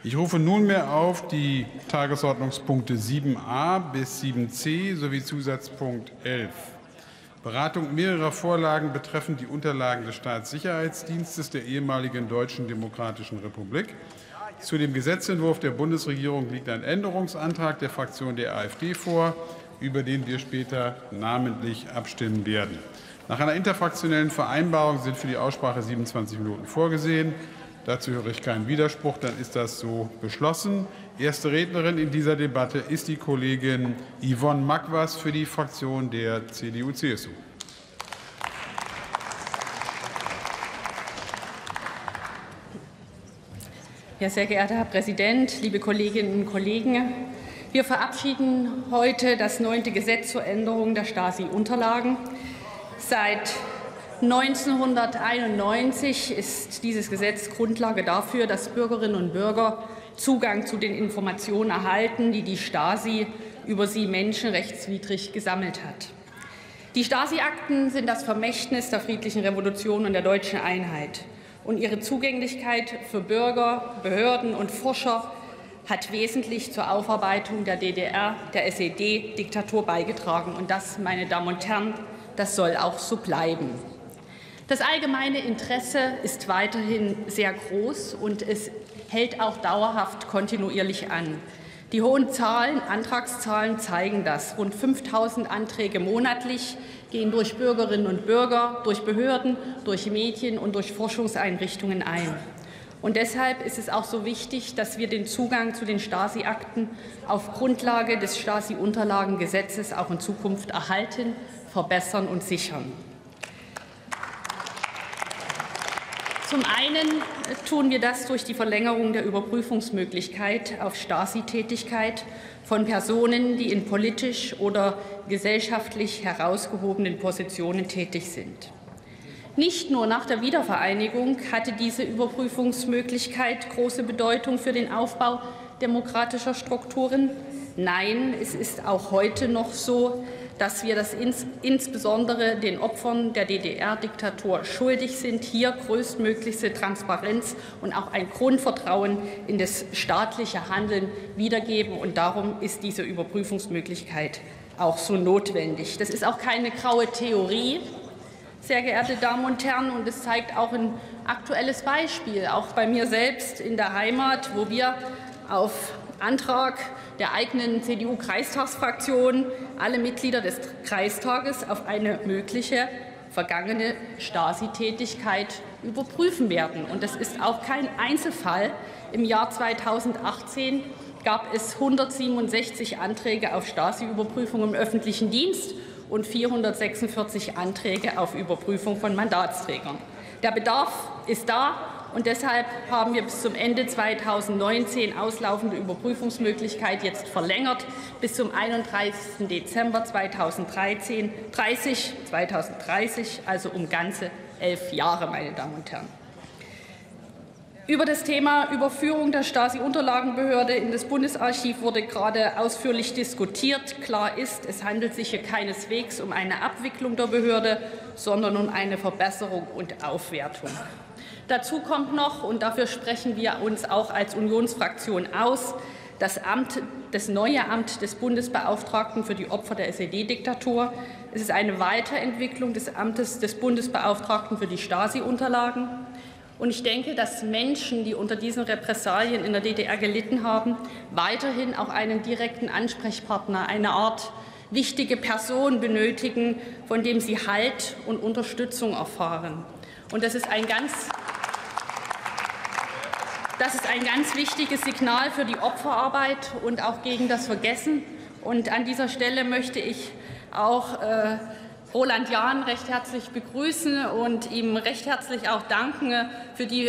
Ich rufe nunmehr auf die Tagesordnungspunkte 7a bis 7c sowie Zusatzpunkt 11. Beratung mehrerer Vorlagen betreffend die Unterlagen des Staatssicherheitsdienstes der ehemaligen Deutschen Demokratischen Republik. Zu dem Gesetzentwurf der Bundesregierung liegt ein Änderungsantrag der Fraktion der AfD vor, über den wir später namentlich abstimmen werden. Nach einer interfraktionellen Vereinbarung sind für die Aussprache 27 Minuten vorgesehen. Dazu höre ich keinen Widerspruch, dann ist das so beschlossen. Erste Rednerin in dieser Debatte ist die Kollegin Yvonne Makwas für die Fraktion der CDU-CSU. Ja, sehr geehrter Herr Präsident, liebe Kolleginnen und Kollegen! Wir verabschieden heute das 9. Gesetz zur Änderung der Stasi-Unterlagen. Seit 1991 ist dieses Gesetz Grundlage dafür, dass Bürgerinnen und Bürger Zugang zu den Informationen erhalten, die die Stasi über sie menschenrechtswidrig gesammelt hat. Die Stasi-Akten sind das Vermächtnis der friedlichen Revolution und der deutschen Einheit. Und ihre Zugänglichkeit für Bürger, Behörden und Forscher hat wesentlich zur Aufarbeitung der DDR, der SED-Diktatur beigetragen. Und das, meine Damen und Herren, das soll auch so bleiben. Das allgemeine Interesse ist weiterhin sehr groß und es hält auch dauerhaft kontinuierlich an. Die hohen Antragszahlen zeigen das. Rund 5.000 Anträge monatlich gehen durch Bürgerinnen und Bürger, durch Behörden, durch Medien und durch Forschungseinrichtungen ein. Und deshalb ist es auch so wichtig, dass wir den Zugang zu den Stasi-Akten auf Grundlage des Stasi-Unterlagengesetzes auch in Zukunft erhalten, verbessern und sichern. Zum einen tun wir das durch die Verlängerung der Überprüfungsmöglichkeit auf Stasi-Tätigkeit von Personen, die in politisch oder gesellschaftlich herausgehobenen Positionen tätig sind. Nicht nur nach der Wiedervereinigung hatte diese Überprüfungsmöglichkeit große Bedeutung für den Aufbau demokratischer Strukturen. Nein, es ist auch heute noch so, dass wir das insbesondere den Opfern der DDR-Diktatur schuldig sind, hier größtmöglichste Transparenz und auch ein Grundvertrauen in das staatliche Handeln wiedergeben. Und darum ist diese Überprüfungsmöglichkeit auch so notwendig. Das ist auch keine graue Theorie, sehr geehrte Damen und Herren, und es zeigt auch ein aktuelles Beispiel, auch bei mir selbst in der Heimat, wo wir auf Antrag der eigenen CDU-Kreistagsfraktion alle Mitglieder des Kreistages auf eine mögliche vergangene Stasi-Tätigkeit überprüfen werden. Und das ist auch kein Einzelfall. Im Jahr 2018 gab es 167 Anträge auf Stasi-Überprüfung im öffentlichen Dienst und 446 Anträge auf Überprüfung von Mandatsträgern. Der Bedarf ist da. Und deshalb haben wir bis zum Ende 2019 auslaufende Überprüfungsmöglichkeit jetzt verlängert bis zum 31. Dezember 2030, also um ganze 11 Jahre, meine Damen und Herren. Über das Thema Überführung der Stasi-Unterlagenbehörde in das Bundesarchiv wurde gerade ausführlich diskutiert. Klar ist, es handelt sich hier keineswegs um eine Abwicklung der Behörde, sondern um eine Verbesserung und Aufwertung. Dazu kommt noch, und dafür sprechen wir uns auch als Unionsfraktion aus, das neue Amt des Bundesbeauftragten für die Opfer der SED-Diktatur. Es ist eine Weiterentwicklung des Amtes des Bundesbeauftragten für die Stasi-Unterlagen. Und ich denke, dass Menschen, die unter diesen Repressalien in der DDR gelitten haben, weiterhin auch einen direkten Ansprechpartner, eine Art wichtige Person benötigen, von dem sie Halt und Unterstützung erfahren. Und das ist ein ganz wichtiges Signal für die Opferarbeit und auch gegen das Vergessen. Und an dieser Stelle möchte ich auch Roland Jahn recht herzlich begrüßen und ihm recht herzlich auch danken für die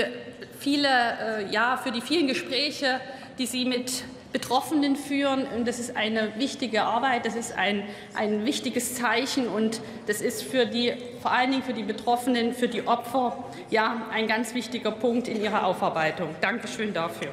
vielen Gespräche, die Sie mit Betroffenen führen. Und das ist eine wichtige Arbeit, das ist ein wichtiges Zeichen und das ist vor allen Dingen für die Betroffenen, für die Opfer, ein ganz wichtiger Punkt in ihrer Aufarbeitung. Dankeschön dafür.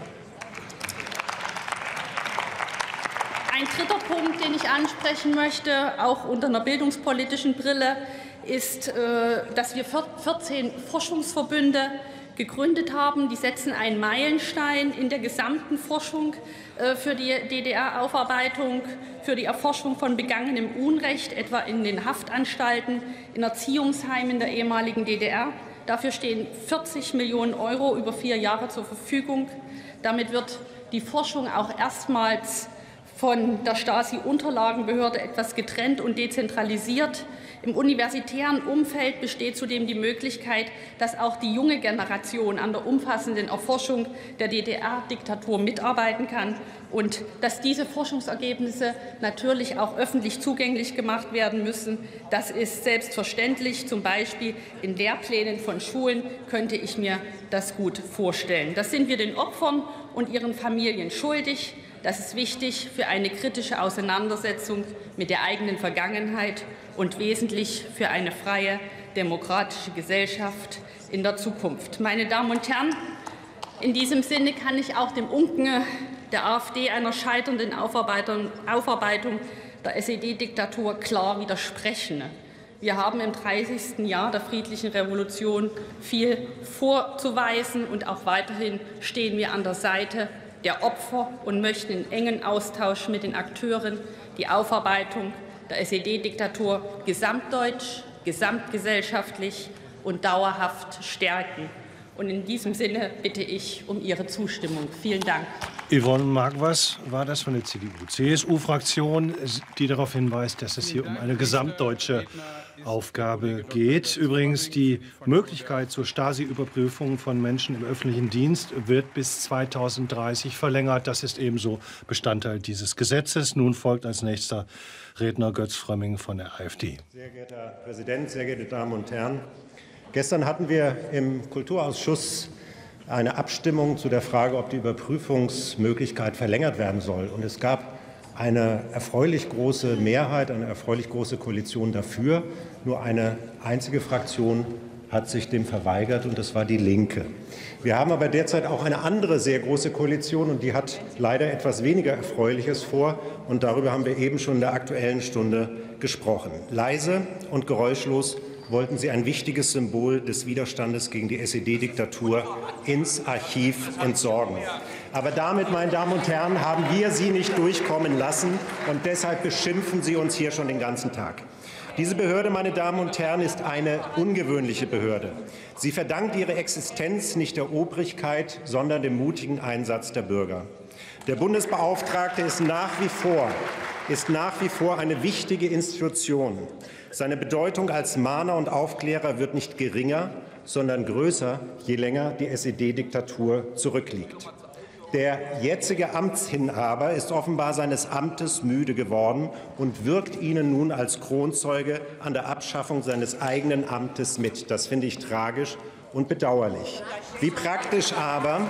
Ein dritter Punkt, den ich ansprechen möchte, auch unter einer bildungspolitischen Brille, ist, dass wir 14 Forschungsverbünde gegründet haben. Die setzen einen Meilenstein in der gesamten Forschung für die DDR-Aufarbeitung, für die Erforschung von begangenem Unrecht, etwa in den Haftanstalten, in Erziehungsheimen der ehemaligen DDR. Dafür stehen 40 Millionen € über 4 Jahre zur Verfügung. Damit wird die Forschung auch erstmals von der Stasi-Unterlagenbehörde etwas getrennt und dezentralisiert. Im universitären Umfeld besteht zudem die Möglichkeit, dass auch die junge Generation an der umfassenden Erforschung der DDR-Diktatur mitarbeiten kann und dass diese Forschungsergebnisse natürlich auch öffentlich zugänglich gemacht werden müssen. Das ist selbstverständlich. Zum Beispiel in Lehrplänen von Schulen könnte ich mir das gut vorstellen. Das sind wir den Opfern und ihren Familien schuldig. Das ist wichtig für eine kritische Auseinandersetzung mit der eigenen Vergangenheit und wesentlich für eine freie, demokratische Gesellschaft in der Zukunft. Meine Damen und Herren, in diesem Sinne kann ich auch dem Unken der AfD einer scheiternden Aufarbeitung der SED-Diktatur klar widersprechen. Wir haben im 30. Jahr der friedlichen Revolution viel vorzuweisen, und auch weiterhin stehen wir an der Seite der Opfer und möchten in engen Austausch mit den Akteuren die Aufarbeitung der SED-Diktatur gesamtdeutsch, gesamtgesellschaftlich und dauerhaft stärken. Und in diesem Sinne bitte ich um Ihre Zustimmung. Vielen Dank. Yvonne Marquardt war das von der CDU-CSU-Fraktion, die darauf hinweist, dass es hier um eine gesamtdeutsche Aufgabe geht. Übrigens, die Möglichkeit zur Stasi-Überprüfung von Menschen im öffentlichen Dienst wird bis 2030 verlängert. Das ist ebenso Bestandteil dieses Gesetzes. Nun folgt als nächster Redner Götz Frömming von der AfD. Sehr geehrter Herr Präsident, sehr geehrte Damen und Herren! Gestern hatten wir im Kulturausschuss eine Abstimmung zu der Frage, ob die Überprüfungsmöglichkeit verlängert werden soll. Und es gab eine erfreulich große Mehrheit, eine erfreulich große Koalition dafür. Nur eine einzige Fraktion hat sich dem verweigert, und das war die Linke. Wir haben aber derzeit auch eine andere sehr große Koalition, und die hat leider etwas weniger Erfreuliches vor. Und darüber haben wir eben schon in der Aktuellen Stunde gesprochen. Leise und geräuschlos wollten sie ein wichtiges Symbol des Widerstandes gegen die SED-Diktatur ins Archiv entsorgen. Aber damit, meine Damen und Herren, haben wir sie nicht durchkommen lassen, und deshalb beschimpfen Sie uns hier schon den ganzen Tag. Diese Behörde, meine Damen und Herren, ist eine ungewöhnliche Behörde. Sie verdankt ihre Existenz nicht der Obrigkeit, sondern dem mutigen Einsatz der Bürger. Der Bundesbeauftragte ist nach wie vor eine wichtige Institution. Seine Bedeutung als Mahner und Aufklärer wird nicht geringer, sondern größer, je länger die SED-Diktatur zurückliegt. Der jetzige Amtsinhaber ist offenbar seines Amtes müde geworden und wirkt Ihnen nun als Kronzeuge an der Abschaffung seines eigenen Amtes mit. Das finde ich tragisch und bedauerlich. Wie praktisch aber,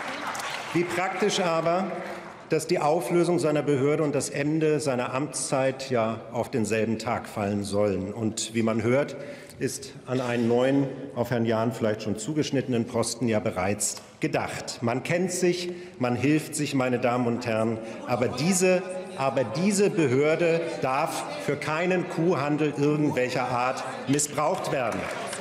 dass die Auflösung seiner Behörde und das Ende seiner Amtszeit ja auf denselben Tag fallen sollen. Und wie man hört, ist an einen neuen, auf Herrn Jahn vielleicht schon zugeschnittenen Posten ja bereits gedacht. Man kennt sich, man hilft sich, meine Damen und Herren, aber diese Behörde darf für keinen Kuhhandel irgendwelcher Art missbraucht werden.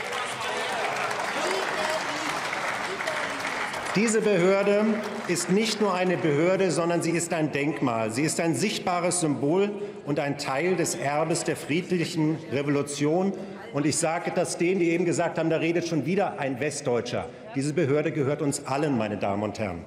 Diese Behörde ist nicht nur eine Behörde, sondern sie ist ein Denkmal. Sie ist ein sichtbares Symbol und ein Teil des Erbes der friedlichen Revolution. Und ich sage das denen, die eben gesagt haben, da redet schon wieder ein Westdeutscher. Diese Behörde gehört uns allen, meine Damen und Herren.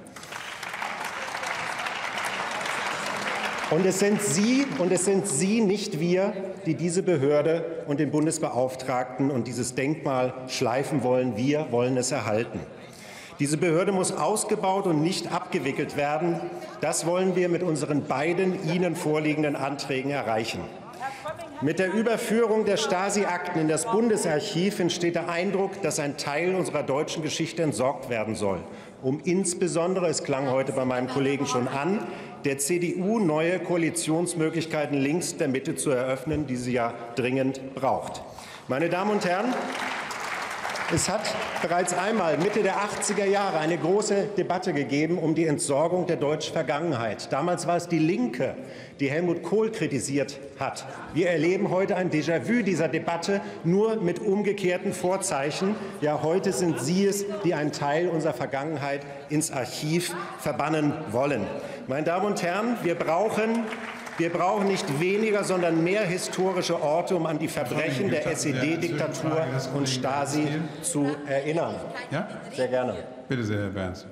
Und es sind Sie, nicht wir, die diese Behörde und den Bundesbeauftragten und dieses Denkmal schleifen wollen. Wir wollen es erhalten. Diese Behörde muss ausgebaut und nicht abgewickelt werden. Das wollen wir mit unseren beiden Ihnen vorliegenden Anträgen erreichen. Mit der Überführung der Stasi-Akten in das Bundesarchiv entsteht der Eindruck, dass ein Teil unserer deutschen Geschichte entsorgt werden soll, um insbesondere, es klang heute bei meinem Kollegen schon an, der CDU neue Koalitionsmöglichkeiten links der Mitte zu eröffnen, die sie ja dringend braucht. Meine Damen und Herren, Es hat bereits einmal Mitte der 80er Jahre eine große Debatte gegeben um die Entsorgung der deutschen Vergangenheit. Damals war es die Linke, die Helmut Kohl kritisiert hat. Wir erleben heute ein Déjà-vu dieser Debatte, nur mit umgekehrten Vorzeichen. Ja, heute sind Sie es, die einen Teil unserer Vergangenheit ins Archiv verbannen wollen. Meine Damen und Herren, wir brauchen nicht weniger, sondern mehr historische Orte, um an die Verbrechen der SED-Diktatur und Stasi zu erinnern. Ja? Sehr gerne. Bitte sehr, Herr Berns.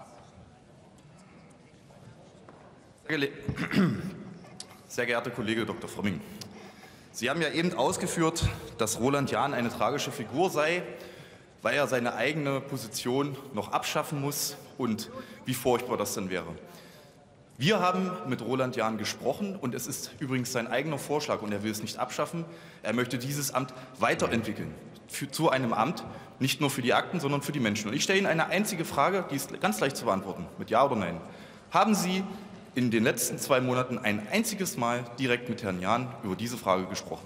Sehr geehrter Kollege Dr. Frömming, Sie haben ja eben ausgeführt, dass Roland Jahn eine tragische Figur sei, weil er seine eigene Position noch abschaffen muss und wie furchtbar das dann wäre. Wir haben mit Roland Jahn gesprochen und es ist übrigens sein eigener Vorschlag und er will es nicht abschaffen. Er möchte dieses Amt weiterentwickeln zu einem Amt, nicht nur für die Akten, sondern für die Menschen. Und ich stelle Ihnen eine einzige Frage, die ist ganz leicht zu beantworten, mit Ja oder Nein. Haben Sie in den letzten 2 Monaten ein einziges Mal direkt mit Herrn Jahn über diese Frage gesprochen?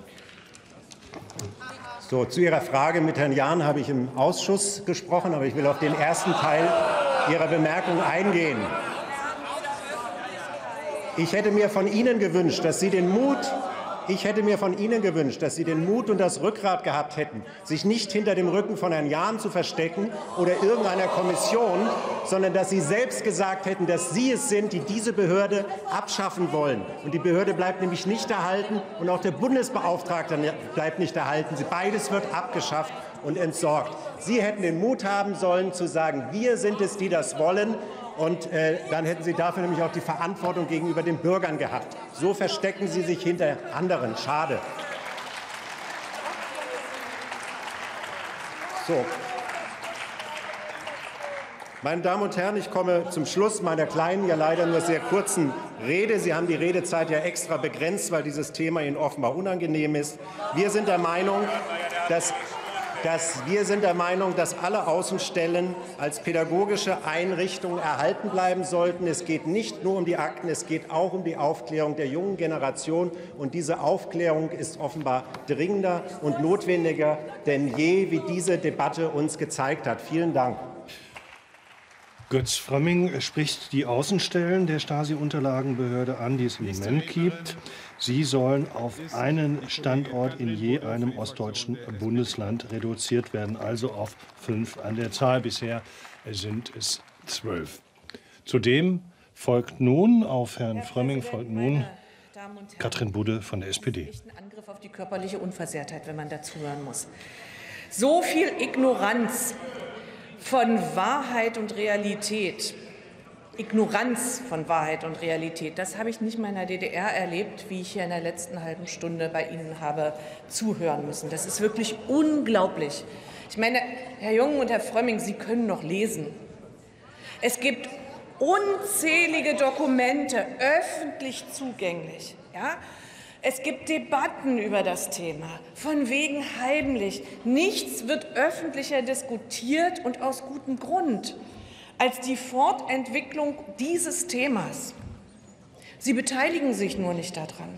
So, zu Ihrer Frage mit Herrn Jahn habe ich im Ausschuss gesprochen, aber ich will auf den ersten Teil Ihrer Bemerkung eingehen. Ich hätte mir von Ihnen gewünscht, dass Sie den Mut und das Rückgrat gehabt hätten, sich nicht hinter dem Rücken von Herrn Jahn zu verstecken oder irgendeiner Kommission, sondern dass Sie selbst gesagt hätten, dass Sie es sind, die diese Behörde abschaffen wollen. Und die Behörde bleibt nämlich nicht erhalten und auch der Bundesbeauftragte bleibt nicht erhalten. Beides wird abgeschafft und entsorgt. Sie hätten den Mut haben sollen, zu sagen, wir sind es, die das wollen. Und dann hätten Sie dafür nämlich auch die Verantwortung gegenüber den Bürgern gehabt. So verstecken Sie sich hinter anderen. Schade. So. Meine Damen und Herren, ich komme zum Schluss meiner kleinen, ja leider nur sehr kurzen Rede. Sie haben die Redezeit ja extra begrenzt, weil dieses Thema Ihnen offenbar unangenehm ist. Wir sind der Meinung, dass alle Außenstellen als pädagogische Einrichtungen erhalten bleiben sollten. Es geht nicht nur um die Akten, es geht auch um die Aufklärung der jungen Generation. Und diese Aufklärung ist offenbar dringender und notwendiger denn je, wie diese Debatte uns gezeigt hat. Vielen Dank. Götz Frömming spricht die Außenstellen der Stasi-Unterlagenbehörde an, die es im Moment gibt. Sie sollen auf einen Standort in je einem ostdeutschen Bundesland reduziert werden, also auf 5 an der Zahl. Bisher sind es 12. Zudem folgt nun, auf Herrn Frömming folgt nun Katrin Budde von der SPD. Ein Angriff auf die körperliche Unversehrtheit, wenn man dazu hören muss. So viel Ignoranz von Wahrheit und Realität, Ignoranz von Wahrheit und Realität, das habe ich nicht mal in der DDR erlebt, wie ich hier in der letzten halben Stunde bei Ihnen habe zuhören müssen. Das ist wirklich unglaublich. Ich meine, Herr Jung und Herr Frömming, Sie können noch lesen. Es gibt unzählige Dokumente, öffentlich zugänglich. Ja? Es gibt Debatten über das Thema, von wegen heimlich. Nichts wird öffentlicher diskutiert und aus gutem Grund als die Fortentwicklung dieses Themas. Sie beteiligen sich nur nicht daran,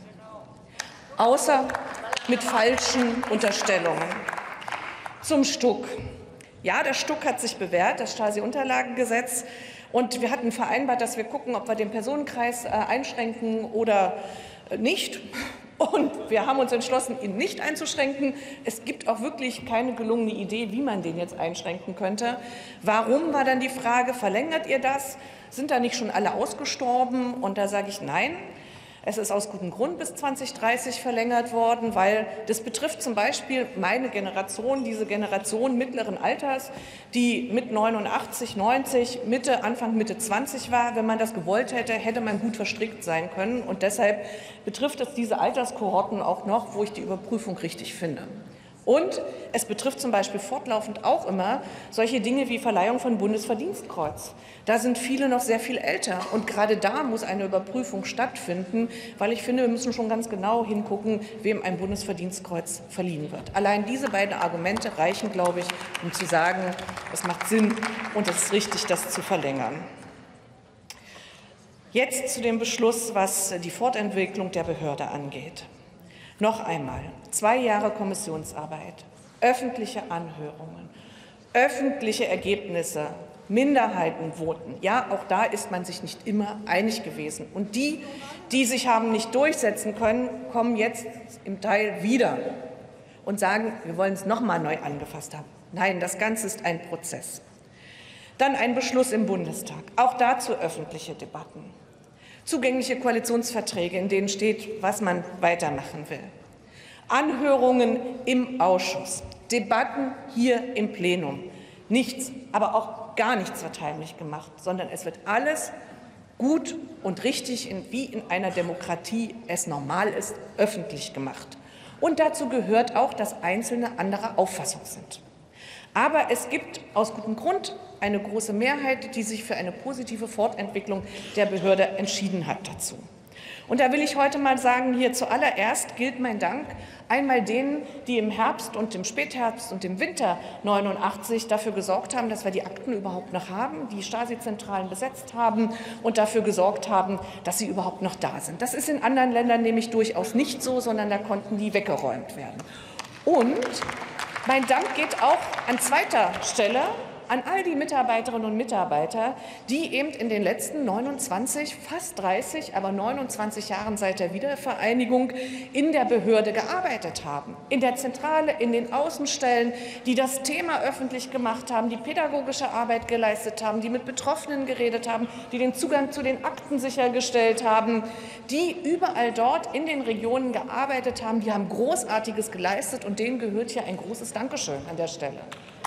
außer mit falschen Unterstellungen. Zum Stuck. Ja, der Stuck hat sich bewährt, das Stasi-Unterlagengesetz. Und wir hatten vereinbart, dass wir gucken, ob wir den Personenkreis einschränken oder nicht. Und wir haben uns entschlossen, ihn nicht einzuschränken. Es gibt auch wirklich keine gelungene Idee, wie man den jetzt einschränken könnte. Warum, war dann die Frage, verlängert ihr das? Sind da nicht schon alle ausgestorben? Und da sage ich nein. Es ist aus gutem Grund bis 2030 verlängert worden, weil das betrifft zum Beispiel meine Generation, diese Generation mittleren Alters, die mit 89, 90, Anfang Mitte 20 war. Wenn man das gewollt hätte, hätte man gut verstrickt sein können. Und deshalb betrifft es diese Alterskohorten auch noch, wo ich die Überprüfung richtig finde. Und es betrifft zum Beispiel fortlaufend auch immer solche Dinge wie Verleihung von Bundesverdienstkreuz. Da sind viele noch sehr viel älter. Und gerade da muss eine Überprüfung stattfinden, weil ich finde, wir müssen schon ganz genau hingucken, wem ein Bundesverdienstkreuz verliehen wird. Allein diese beiden Argumente reichen, glaube ich, um zu sagen, es macht Sinn und es ist richtig, das zu verlängern. Jetzt zu dem Beschluss, was die Fortentwicklung der Behörde angeht. Noch einmal, 2 Jahre Kommissionsarbeit, öffentliche Anhörungen, öffentliche Ergebnisse, Minderheitenvoten, ja, auch da ist man sich nicht immer einig gewesen. Und die, die sich haben nicht durchsetzen können, kommen jetzt im Teil wieder und sagen, wir wollen es noch mal neu angefasst haben. Nein, das Ganze ist ein Prozess. Dann ein Beschluss im Bundestag, auch dazu öffentliche Debatten. Zugängliche Koalitionsverträge, in denen steht, was man weitermachen will. Anhörungen im Ausschuss, Debatten hier im Plenum. Nichts, aber auch gar nichts wird heimlich gemacht, sondern es wird alles gut und richtig, wie in einer Demokratie es normal ist, öffentlich gemacht. Und dazu gehört auch, dass Einzelne anderer Auffassung sind. Aber es gibt aus gutem Grund eine große Mehrheit, die sich für eine positive Fortentwicklung der Behörde entschieden hat dazu. Und da will ich heute mal sagen, hier zuallererst gilt mein Dank einmal denen, die im Herbst und im Spätherbst und im Winter 89 dafür gesorgt haben, dass wir die Akten überhaupt noch haben, die Stasi-Zentralen besetzt haben und dafür gesorgt haben, dass sie überhaupt noch da sind. Das ist in anderen Ländern nämlich durchaus nicht so, sondern da konnten die weggeräumt werden. Und mein Dank geht auch an zweiter Stelle an all die Mitarbeiterinnen und Mitarbeiter, die eben in den letzten 29, fast 30, aber 29 Jahren seit der Wiedervereinigung in der Behörde gearbeitet haben. In der Zentrale, in den Außenstellen, die das Thema öffentlich gemacht haben, die pädagogische Arbeit geleistet haben, die mit Betroffenen geredet haben, die den Zugang zu den Akten sichergestellt haben, die überall dort in den Regionen gearbeitet haben. Die haben Großartiges geleistet und denen gehört hier ein großes Dankeschön an der Stelle.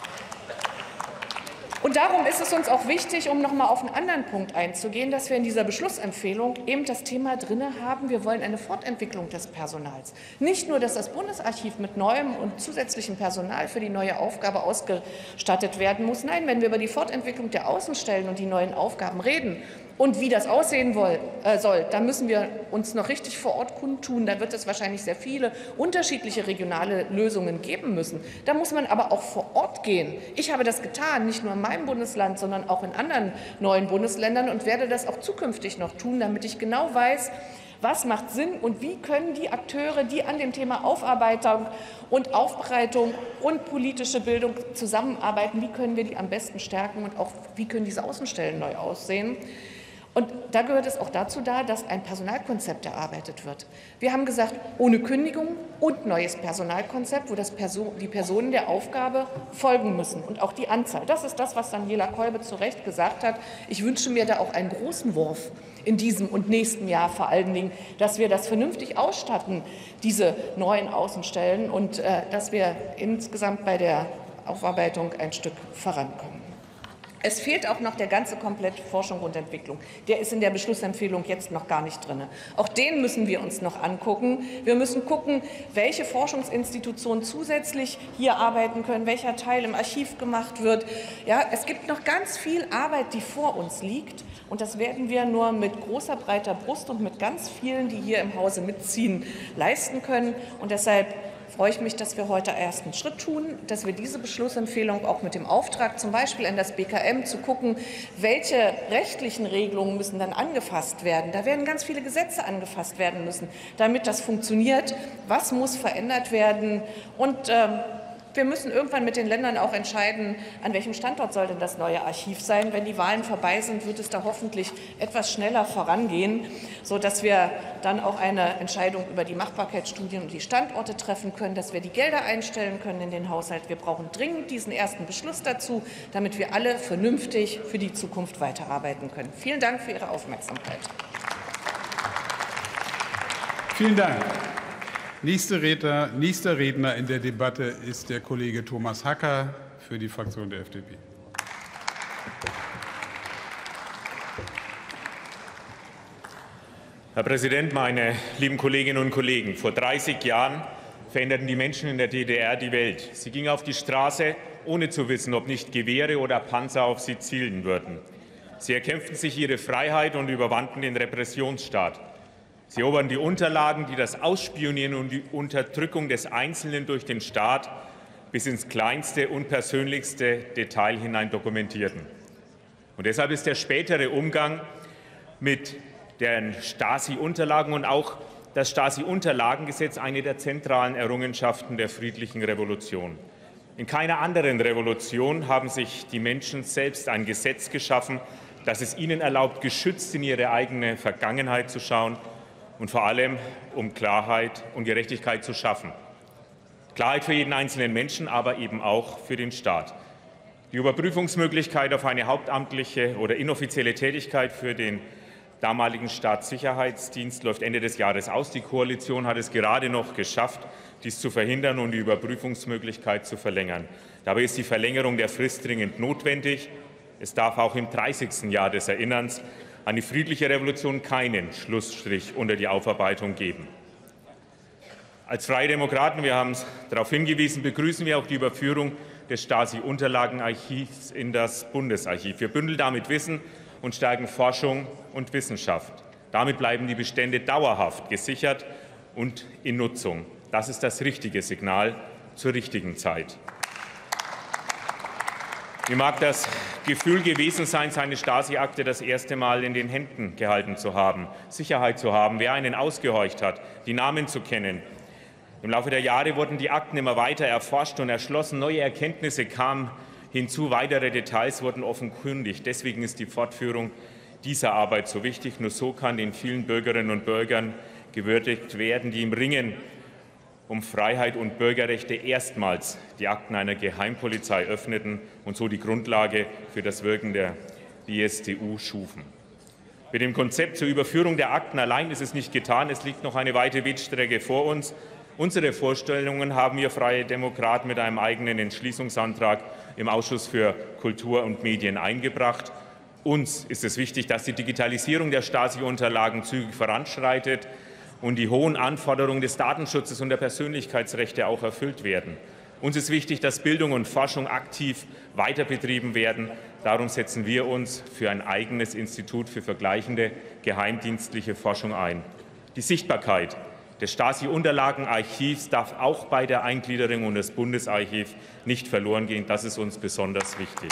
Und darum ist es uns auch wichtig, um noch mal auf einen anderen Punkt einzugehen, dass wir in dieser Beschlussempfehlung eben das Thema drin haben, wir wollen eine Fortentwicklung des Personals. Nicht nur, dass das Bundesarchiv mit neuem und zusätzlichem Personal für die neue Aufgabe ausgestattet werden muss. Nein, wenn wir über die Fortentwicklung der Außenstellen und die neuen Aufgaben reden und wie das aussehen soll, da müssen wir uns noch richtig vor Ort kundtun. Da wird es wahrscheinlich sehr viele unterschiedliche regionale Lösungen geben müssen. Da muss man aber auch vor Ort gehen. Ich habe das getan, nicht nur in meinem Bundesland, sondern auch in anderen neuen Bundesländern und werde das auch zukünftig noch tun, damit ich genau weiß, was macht Sinn und wie können die Akteure, die an dem Thema Aufarbeitung und Aufbereitung und politische Bildung zusammenarbeiten, wie können wir die am besten stärken und auch wie können diese Außenstellen neu aussehen. Und da gehört es auch dazu, dass ein Personalkonzept erarbeitet wird. Wir haben gesagt, ohne Kündigung und neues Personalkonzept, wo die Personen der Aufgabe folgen müssen und auch die Anzahl. Das ist das, was Daniela Kolbe zu Recht gesagt hat. Ich wünsche mir da auch einen großen Wurf in diesem und nächsten Jahr vor allen Dingen, dass wir das vernünftig ausstatten, diese neuen Außenstellen, und dass wir insgesamt bei der Aufarbeitung ein Stück vorankommen. Es fehlt auch noch der ganze Komplex Forschung und Entwicklung. Der ist in der Beschlussempfehlung jetzt noch gar nicht drin. Auch den müssen wir uns noch angucken. Wir müssen gucken, welche Forschungsinstitutionen zusätzlich hier arbeiten können, welcher Teil im Archiv gemacht wird. Ja, es gibt noch ganz viel Arbeit, die vor uns liegt. Und das werden wir nur mit großer, breiter Brust und mit ganz vielen, die hier im Hause mitziehen, leisten können. Und deshalb freue ich mich, dass wir heute erst einen Schritt tun, dass wir diese Beschlussempfehlung auch mit dem Auftrag zum Beispiel an das BKM zu gucken, welche rechtlichen Regelungen müssen dann angefasst werden. Da werden ganz viele Gesetze angefasst werden müssen, damit das funktioniert. Was muss verändert werden? Und wir müssen irgendwann mit den Ländern auch entscheiden, an welchem Standort soll denn das neue Archiv sein. Wenn die Wahlen vorbei sind, wird es da hoffentlich etwas schneller vorangehen, sodass wir dann auch eine Entscheidung über die Machbarkeitsstudien und die Standorte treffen können, dass wir die Gelder einstellen können in den Haushalt. Wir brauchen dringend diesen ersten Beschluss dazu, damit wir alle vernünftig für die Zukunft weiterarbeiten können. Vielen Dank für Ihre Aufmerksamkeit. Vielen Dank. Nächster Redner in der Debatte ist der Kollege Thomas Hacker für die Fraktion der FDP. Herr Präsident, meine lieben Kolleginnen und Kollegen! Vor 30 Jahren veränderten die Menschen in der DDR die Welt. Sie gingen auf die Straße, ohne zu wissen, ob nicht Gewehre oder Panzer auf sie zielen würden. Sie erkämpften sich ihre Freiheit und überwanden den Repressionsstaat. Sie eroberten die Unterlagen, die das Ausspionieren und die Unterdrückung des Einzelnen durch den Staat bis ins kleinste und persönlichste Detail hinein dokumentierten. Und deshalb ist der spätere Umgang mit den Stasi-Unterlagen und auch das Stasi-Unterlagengesetz eine der zentralen Errungenschaften der friedlichen Revolution. In keiner anderen Revolution haben sich die Menschen selbst ein Gesetz geschaffen, das es ihnen erlaubt, geschützt in ihre eigene Vergangenheit zu schauen und vor allem um Klarheit und Gerechtigkeit zu schaffen. Klarheit für jeden einzelnen Menschen, aber eben auch für den Staat. Die Überprüfungsmöglichkeit auf eine hauptamtliche oder inoffizielle Tätigkeit für den damaligen Staatssicherheitsdienst läuft Ende des Jahres aus. Die Koalition hat es gerade noch geschafft, dies zu verhindern und die Überprüfungsmöglichkeit zu verlängern. Dabei ist die Verlängerung der Frist dringend notwendig. Es darf auch im 30. Jahr des Erinnerns an die friedliche Revolution keinen Schlussstrich unter die Aufarbeitung geben. Als Freie Demokraten, wir haben darauf hingewiesen, begrüßen wir auch die Überführung des Stasi-Unterlagenarchivs in das Bundesarchiv. Wir bündeln damit Wissen und stärken Forschung und Wissenschaft. Damit bleiben die Bestände dauerhaft gesichert und in Nutzung. Das ist das richtige Signal zur richtigen Zeit. Wie mag das Gefühl gewesen sein, seine Stasi-Akte das erste Mal in den Händen gehalten zu haben, Sicherheit zu haben, wer einen ausgehorcht hat, die Namen zu kennen. Im Laufe der Jahre wurden die Akten immer weiter erforscht und erschlossen. Neue Erkenntnisse kamen hinzu, weitere Details wurden offenkundig. Deswegen ist die Fortführung dieser Arbeit so wichtig. Nur so kann den vielen Bürgerinnen und Bürgern gewürdigt werden, die im Ringen um Freiheit und Bürgerrechte erstmals die Akten einer Geheimpolizei öffneten und so die Grundlage für das Wirken der IStU schufen. Mit dem Konzept zur Überführung der Akten allein ist es nicht getan. Es liegt noch eine weite Wegstrecke vor uns. Unsere Vorstellungen haben wir Freie Demokraten mit einem eigenen Entschließungsantrag im Ausschuss für Kultur und Medien eingebracht. Uns ist es wichtig, dass die Digitalisierung der Stasi-Unterlagen zügig voranschreitet und die hohen Anforderungen des Datenschutzes und der Persönlichkeitsrechte auch erfüllt werden. Uns ist wichtig, dass Bildung und Forschung aktiv weiterbetrieben werden. Darum setzen wir uns für ein eigenes Institut für vergleichende geheimdienstliche Forschung ein. Die Sichtbarkeit des Stasi-Unterlagenarchivs darf auch bei der Eingliederung in das Bundesarchiv nicht verloren gehen. Das ist uns besonders wichtig.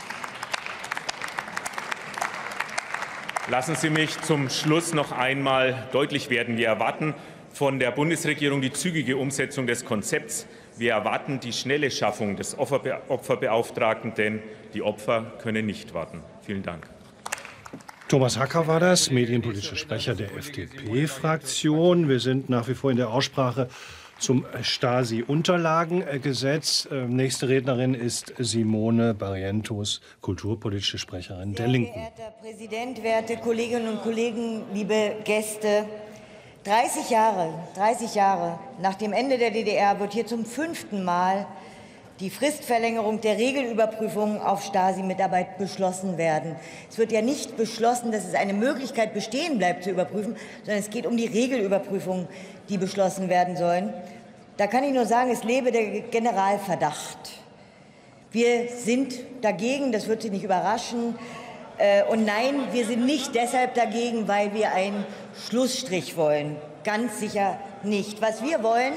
Lassen Sie mich zum Schluss noch einmal deutlich werden. Wir erwarten von der Bundesregierung die zügige Umsetzung des Konzepts. Wir erwarten die schnelle Schaffung des Opferbeauftragten, denn die Opfer können nicht warten. Vielen Dank. Thomas Hacker war das, medienpolitischer Sprecher der FDP-Fraktion. Wir sind nach wie vor in der Aussprache zum Stasi-Unterlagengesetz. Nächste Rednerin ist Simone Barrientos, kulturpolitische Sprecherin der Linken. Verehrter Präsident, werte Kolleginnen und Kollegen, liebe Gäste! 30 Jahre nach dem Ende der DDR wird hier zum 5. Mal die Fristverlängerung der Regelüberprüfung auf Stasi-Mitarbeit beschlossen werden. Es wird ja nicht beschlossen, dass es eine Möglichkeit bestehen bleibt, zu überprüfen, sondern es geht um die Regelüberprüfungen, die beschlossen werden sollen. Da kann ich nur sagen, es lebe der Generalverdacht. Wir sind dagegen, das wird Sie nicht überraschen. Und nein, wir sind nicht deshalb dagegen, weil wir einen Schlussstrich wollen. Ganz sicher nicht. Was wir wollen,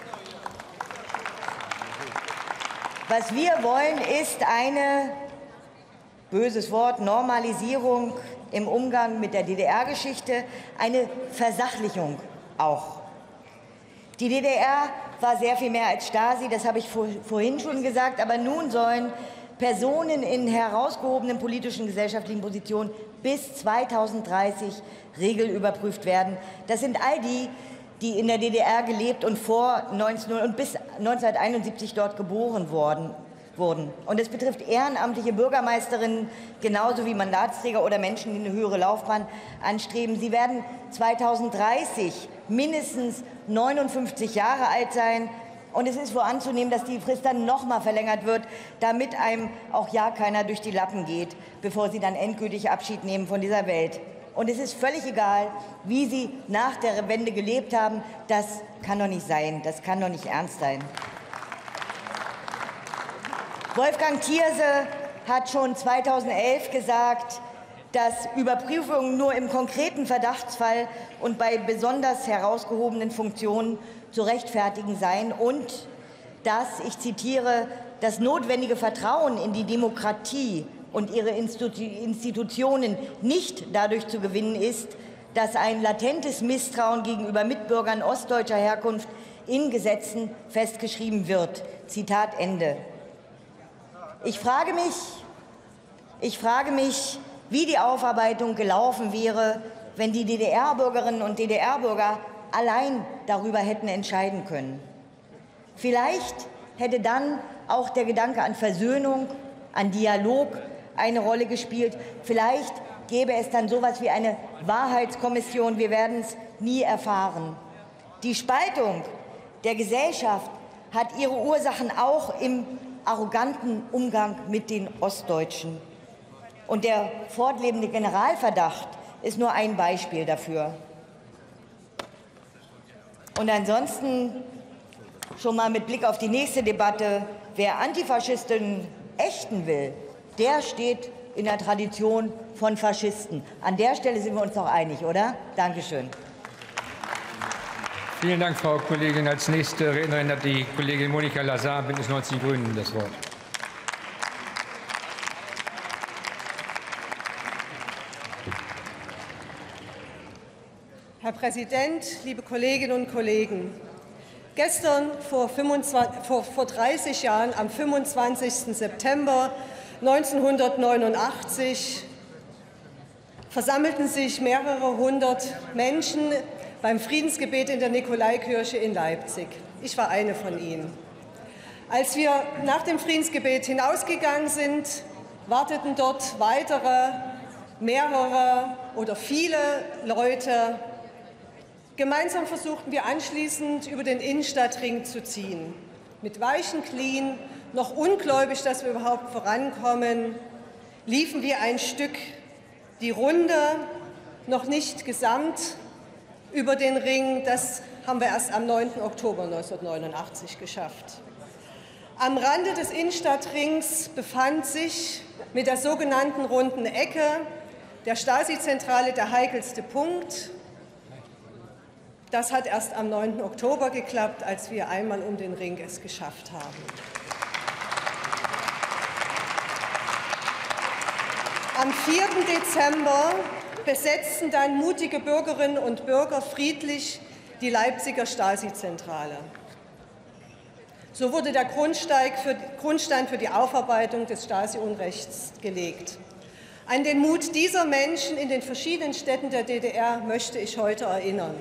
ist eine, böses Wort, Normalisierung im Umgang mit der DDR-Geschichte, eine Versachlichung auch. Die DDR war sehr viel mehr als Stasi, das habe ich vorhin schon gesagt, aber nun sollen Personen in herausgehobenen politischen, gesellschaftlichen Positionen bis 2030 regelüberprüft werden. Das sind all die, die in der DDR gelebt und bis 1971 dort geboren wurden. Und es betrifft ehrenamtliche Bürgermeisterinnen genauso wie Mandatsträger oder Menschen, die eine höhere Laufbahn anstreben. Sie werden 2030 mindestens 59 Jahre alt sein. Und es ist wohl anzunehmen, dass die Frist dann noch mal verlängert wird, damit einem auch ja keiner durch die Lappen geht, bevor sie dann endgültig Abschied nehmen von dieser Welt. Und es ist völlig egal, wie sie nach der Wende gelebt haben. Das kann doch nicht sein. Das kann doch nicht ernst sein. Wolfgang Thierse hat schon 2011 gesagt, dass Überprüfungen nur im konkreten Verdachtsfall und bei besonders herausgehobenen Funktionen zu rechtfertigen seien und dass, ich zitiere, das notwendige Vertrauen in die Demokratie und ihre Institutionen nicht dadurch zu gewinnen ist, dass ein latentes Misstrauen gegenüber Mitbürgern ostdeutscher Herkunft in Gesetzen festgeschrieben wird. Zitat Ende. Ich frage mich, wie die Aufarbeitung gelaufen wäre, wenn die DDR-Bürgerinnen und DDR-Bürger allein darüber hätten entscheiden können. Vielleicht hätte dann auch der Gedanke an Versöhnung, an Dialog eine Rolle gespielt. Vielleicht gäbe es dann so etwas wie eine Wahrheitskommission. Wir werden es nie erfahren. Die Spaltung der Gesellschaft hat ihre Ursachen auch im arroganten Umgang mit den Ostdeutschen. Und der fortlebende Generalverdacht ist nur ein Beispiel dafür. Und ansonsten schon mal mit Blick auf die nächste Debatte: Wer Antifaschisten ächten will, der steht in der Tradition von Faschisten. An der Stelle sind wir uns doch einig, oder? Dankeschön. Vielen Dank, Frau Kollegin. Als nächste Rednerin hat die Kollegin Monika Lazar, Bündnis 90 Die Grünen, das Wort. Herr Präsident, liebe Kolleginnen und Kollegen! Gestern, vor 30 Jahren, am 25. September 1989, versammelten sich mehrere hundert Menschen beim Friedensgebet in der Nikolaikirche in Leipzig. Ich war eine von ihnen. Als wir nach dem Friedensgebet hinausgegangen sind, warteten dort mehrere oder viele Leute. Gemeinsam versuchten wir anschließend über den Innenstadtring zu ziehen. Mit weichen Knien, noch ungläubig, dass wir überhaupt vorankommen, liefen wir ein Stück die Runde, noch nicht gesamt, über den Ring. Das haben wir erst am 9. Oktober 1989 geschafft. Am Rande des Innenstadtrings befand sich mit der sogenannten Runden Ecke der Stasi-Zentrale der heikelste Punkt. Das hat erst am 9. Oktober geklappt, als wir einmal um den Ring es geschafft haben. Am 4. Dezember besetzten dann mutige Bürgerinnen und Bürger friedlich die Leipziger Stasi-Zentrale. So wurde der Grundstein für die Aufarbeitung des Stasi-Unrechts gelegt. An den Mut dieser Menschen in den verschiedenen Städten der DDR möchte ich heute erinnern.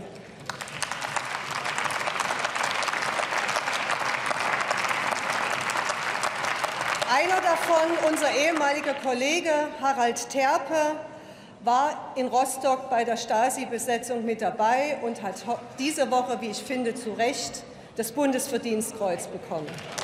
Einer davon, unser ehemaliger Kollege Harald Terpe, war in Rostock bei der Stasi-Besetzung mit dabei und hat diese Woche, wie ich finde, zu Recht das Bundesverdienstkreuz bekommen.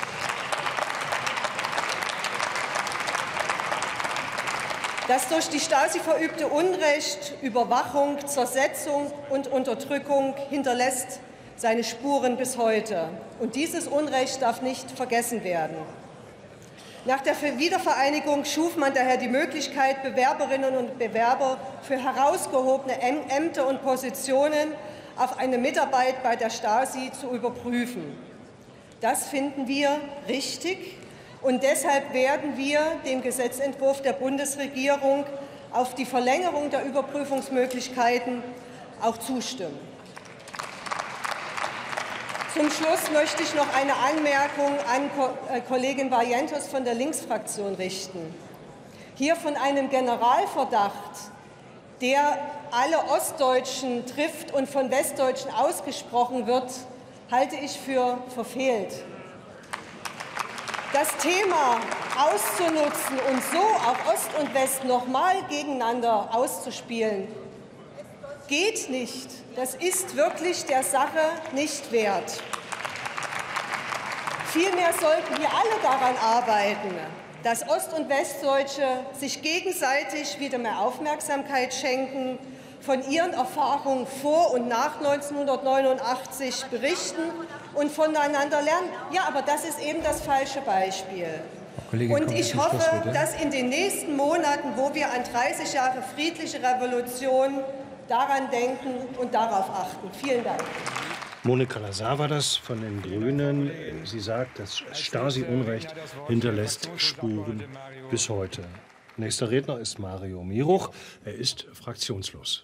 Das durch die Stasi verübte Unrecht, Überwachung, Zersetzung und Unterdrückung hinterlässt seine Spuren bis heute. Und dieses Unrecht darf nicht vergessen werden. Nach der Wiedervereinigung schuf man daher die Möglichkeit, Bewerberinnen und Bewerber für herausgehobene Ämter und Positionen auf eine Mitarbeit bei der Stasi zu überprüfen. Das finden wir richtig, und deshalb werden wir dem Gesetzentwurf der Bundesregierung auf die Verlängerung der Überprüfungsmöglichkeiten auch zustimmen. Zum Schluss möchte ich noch eine Anmerkung an Kollegin Barrientos von der Linksfraktion richten. Hier von einem Generalverdacht, der alle Ostdeutschen trifft und von Westdeutschen ausgesprochen wird, halte ich für verfehlt. Das Thema auszunutzen und so auch Ost und West nochmal gegeneinander auszuspielen, geht nicht. Das ist wirklich der Sache nicht wert. Vielmehr sollten wir alle daran arbeiten, dass Ost- und Westdeutsche sich gegenseitig wieder mehr Aufmerksamkeit schenken, von ihren Erfahrungen vor und nach 1989 berichten und voneinander lernen. Ja, aber das ist eben das falsche Beispiel. Und ich hoffe, dass in den nächsten Monaten, wo wir an 30 Jahre friedliche Revolution daran denken und darauf achten. Vielen Dank. Monika Lazar war das von den Grünen. Sie sagt, das Stasi-Unrecht hinterlässt Spuren bis heute. Nächster Redner ist Mario Miruch. Er ist fraktionslos.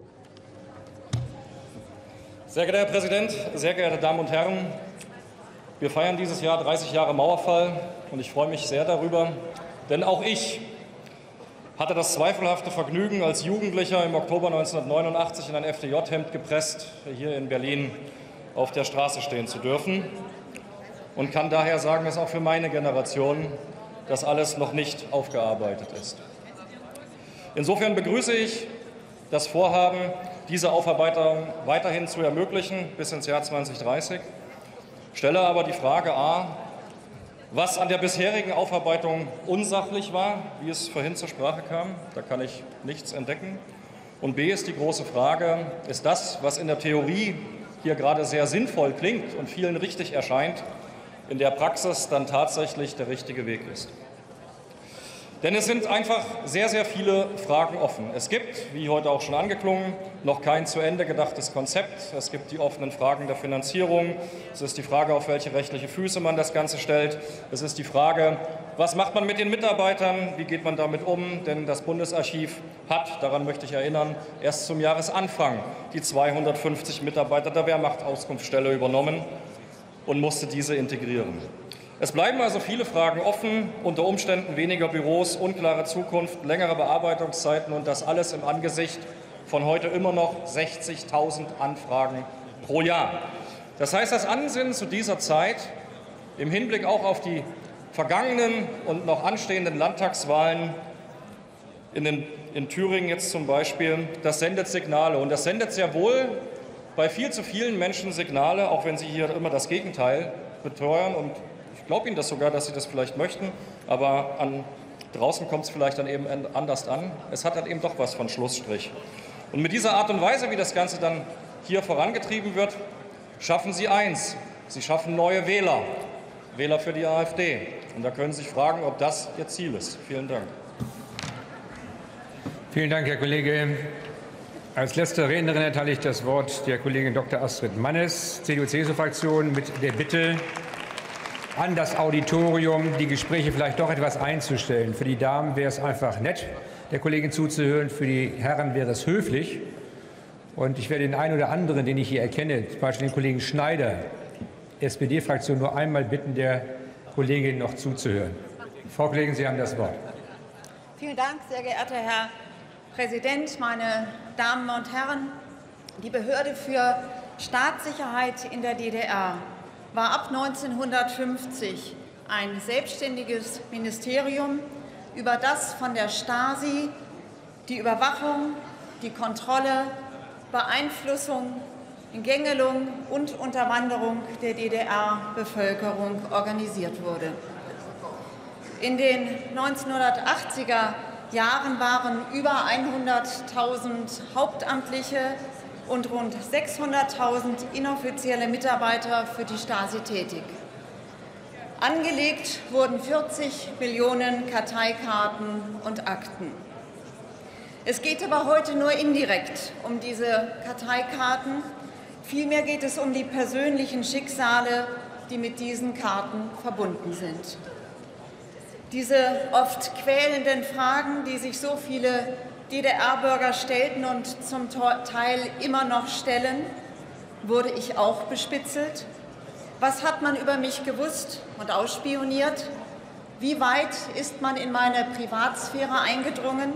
Sehr geehrter Herr Präsident, sehr geehrte Damen und Herren! Wir feiern dieses Jahr 30 Jahre Mauerfall und ich freue mich sehr darüber, denn auch ich hatte das zweifelhafte Vergnügen, als Jugendlicher im Oktober 1989 in ein FDJ-Hemd gepresst, hier in Berlin auf der Straße stehen zu dürfen und kann daher sagen, dass auch für meine Generation das alles noch nicht aufgearbeitet ist. Insofern begrüße ich das Vorhaben, diese Aufarbeitung weiterhin zu ermöglichen bis ins Jahr 2030, stelle aber die Frage a, was an der bisherigen Aufarbeitung unsachlich war, wie es vorhin zur Sprache kam, da kann ich nichts entdecken. Und b ist die große Frage, ist das, was in der Theorie hier gerade sehr sinnvoll klingt und vielen richtig erscheint, in der Praxis dann tatsächlich der richtige Weg ist? Denn es sind einfach sehr, sehr viele Fragen offen. Es gibt, wie heute auch schon angeklungen, noch kein zu Ende gedachtes Konzept. Es gibt die offenen Fragen der Finanzierung. Es ist die Frage, auf welche rechtliche Füße man das Ganze stellt. Es ist die Frage, was macht man mit den Mitarbeitern? Wie geht man damit um? Denn das Bundesarchiv hat, daran möchte ich erinnern, erst zum Jahresanfang die 250 Mitarbeiter der Wehrmacht-Auskunftsstelle übernommen und musste diese integrieren. Es bleiben also viele Fragen offen, unter Umständen weniger Büros, unklare Zukunft, längere Bearbeitungszeiten und das alles im Angesicht von heute immer noch 60.000 Anfragen pro Jahr. Das heißt, das Ansinnen zu dieser Zeit, im Hinblick auch auf die vergangenen und noch anstehenden Landtagswahlen in Thüringen jetzt zum Beispiel, das sendet Signale. Und das sendet sehr wohl bei viel zu vielen Menschen Signale, auch wenn sie hier immer das Gegenteil beteuern. Und ich glaube Ihnen das sogar, dass Sie das vielleicht möchten, aber draußen kommt es vielleicht dann eben anders an. Es hat dann eben doch was von Schlussstrich. Und mit dieser Art und Weise, wie das Ganze dann hier vorangetrieben wird, schaffen Sie eins: Sie schaffen neue Wähler, Wähler für die AfD. Und da können Sie sich fragen, ob das Ihr Ziel ist. Vielen Dank. Vielen Dank, Herr Kollege. Als letzte Rednerin erteile ich das Wort der Kollegin Dr. Astrid Mannes, CDU-CSU-Fraktion, mit der Bitte an das Auditorium, die Gespräche vielleicht doch etwas einzustellen. Für die Damen wäre es einfach nett, der Kollegin zuzuhören. Für die Herren wäre es höflich. Und ich werde den einen oder anderen, den ich hier erkenne, zum Beispiel den Kollegen Schneider, SPD-Fraktion, nur einmal bitten, der Kollegin noch zuzuhören. Frau Kollegin, Sie haben das Wort. Vielen Dank, sehr geehrter Herr Präsident, meine Damen und Herren. Die Behörde für Staatssicherheit in der DDR war ab 1950 ein selbstständiges Ministerium, über das von der Stasi die Überwachung, die Kontrolle, Beeinflussung, Gängelung und Unterwanderung der DDR-Bevölkerung organisiert wurde. In den 1980er Jahren waren über 100.000 Hauptamtliche und rund 600.000 inoffizielle Mitarbeiter für die Stasi tätig. Angelegt wurden 40 Millionen Karteikarten und Akten. Es geht aber heute nur indirekt um diese Karteikarten. Vielmehr geht es um die persönlichen Schicksale, die mit diesen Karten verbunden sind. Diese oft quälenden Fragen, die sich so viele DDR-Bürger stellten und zum Teil immer noch stellen: Wurde ich auch bespitzelt? Was hat man über mich gewusst und ausspioniert? Wie weit ist man in meine Privatsphäre eingedrungen?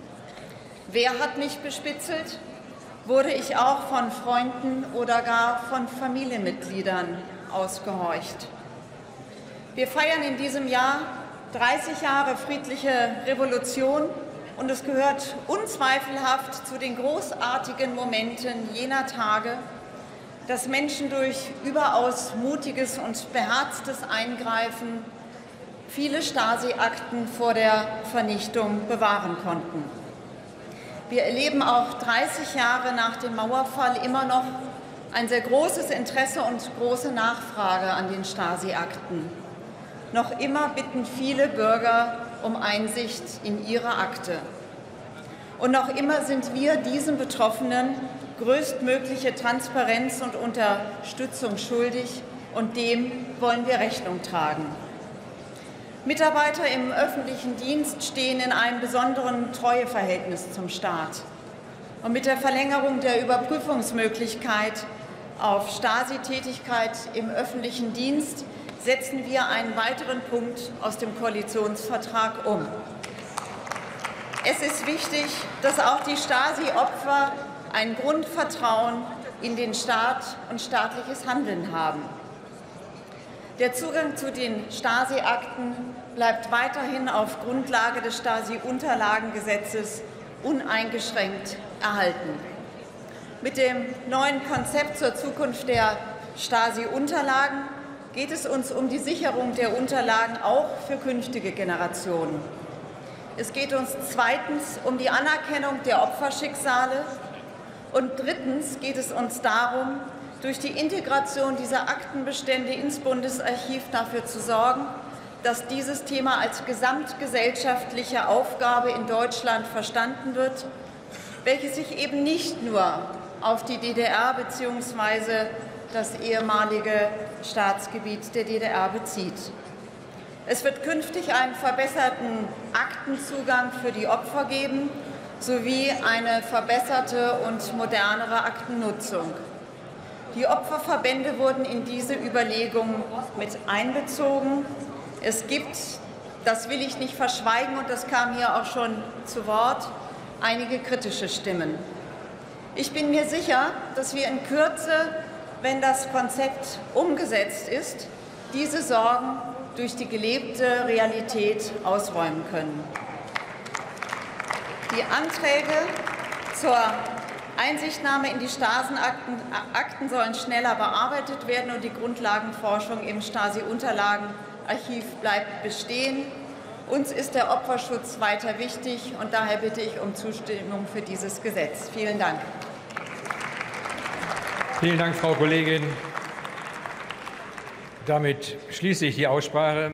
Wer hat mich bespitzelt? Wurde ich auch von Freunden oder gar von Familienmitgliedern ausgehorcht? Wir feiern in diesem Jahr 30 Jahre friedliche Revolution. Und es gehört unzweifelhaft zu den großartigen Momenten jener Tage, dass Menschen durch überaus mutiges und beherztes Eingreifen viele Stasi-Akten vor der Vernichtung bewahren konnten. Wir erleben auch 30 Jahre nach dem Mauerfall immer noch ein sehr großes Interesse und große Nachfrage an den Stasi-Akten. Noch immer bitten viele Bürger um Einsicht in ihre Akte. Und noch immer sind wir diesen Betroffenen größtmögliche Transparenz und Unterstützung schuldig, und dem wollen wir Rechnung tragen. Mitarbeiter im öffentlichen Dienst stehen in einem besonderen Treueverhältnis zum Staat. Und mit der Verlängerung der Überprüfungsmöglichkeit auf Stasi-Tätigkeit im öffentlichen Dienst setzen wir einen weiteren Punkt aus dem Koalitionsvertrag um. Es ist wichtig, dass auch die Stasi-Opfer ein Grundvertrauen in den Staat und staatliches Handeln haben. Der Zugang zu den Stasi-Akten bleibt weiterhin auf Grundlage des Stasi-Unterlagengesetzes uneingeschränkt erhalten. Mit dem neuen Konzept zur Zukunft der Stasi-Unterlagen geht es uns um die Sicherung der Unterlagen auch für künftige Generationen. Es geht uns zweitens um die Anerkennung der Opferschicksale und drittens geht es uns darum, durch die Integration dieser Aktenbestände ins Bundesarchiv dafür zu sorgen, dass dieses Thema als gesamtgesellschaftliche Aufgabe in Deutschland verstanden wird, welche sich eben nicht nur auf die DDR bzw. das ehemalige Staatsgebiet der DDR bezieht. Es wird künftig einen verbesserten Aktenzugang für die Opfer geben, sowie eine verbesserte und modernere Aktennutzung. Die Opferverbände wurden in diese Überlegungen mit einbezogen. Es gibt, das will ich nicht verschweigen, und das kam hier auch schon zu Wort, einige kritische Stimmen. Ich bin mir sicher, dass wir in Kürze, wenn das Konzept umgesetzt ist, diese Sorgen durch die gelebte Realität ausräumen können. Die Anträge zur Einsichtnahme in die Stasi-Akten sollen schneller bearbeitet werden und die Grundlagenforschung im Stasi-Unterlagenarchiv bleibt bestehen. Uns ist der Opferschutz weiter wichtig und daher bitte ich um Zustimmung für dieses Gesetz. Vielen Dank. Vielen Dank, Frau Kollegin. Damit schließe ich die Aussprache.